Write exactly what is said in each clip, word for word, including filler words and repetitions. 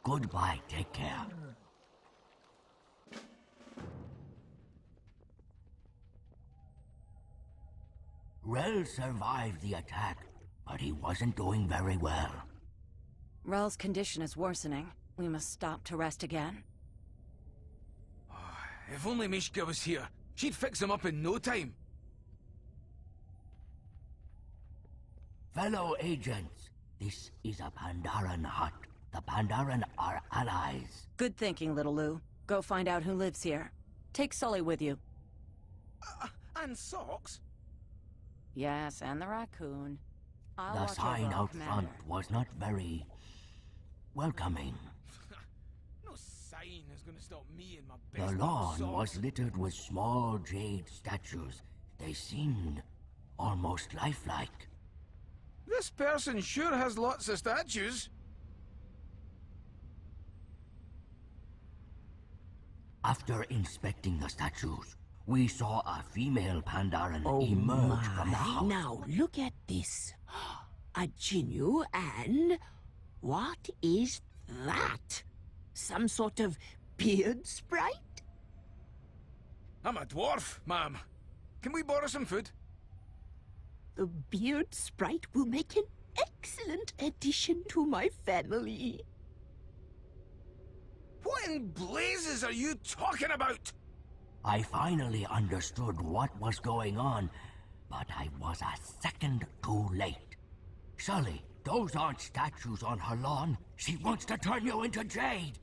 Goodbye, take care. Rel survived the attack, but he wasn't doing very well. Rel's condition is worsening. We must stop to rest again. If only Mishka was here, she'd fix him up in no time. Fellow agents, this is a Pandaren hut. The Pandaren are allies. Good thinking, Little Lou. Go find out who lives here. Take Sully with you. Uh, and Socks? Yes, and the raccoon. I'll The watch sign over our out commander. front was not very welcoming. No sign is gonna stop me and my The best lawn Socks. was littered with small jade statues. They seemed almost lifelike. This person sure has lots of statues. After inspecting the statues, we saw a female Pandaren Oh emerge my. from the house. Now look at this. A Jinnu and... what is that? Some sort of beard sprite? I'm a dwarf, ma'am. Can we borrow some food? The beard sprite will make an excellent addition to my family. What in blazes are you talking about? I finally understood what was going on, but I was a second too late. Sully, those aren't statues on her lawn. She wants to turn you into jade.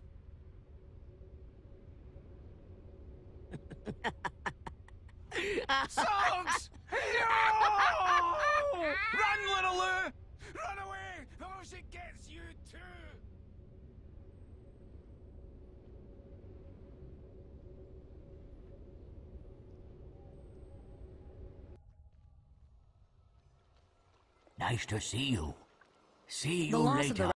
Socks! No! Run, little Lou! Run away! Or she gets you too! Nice to see you. See The you loss of later. the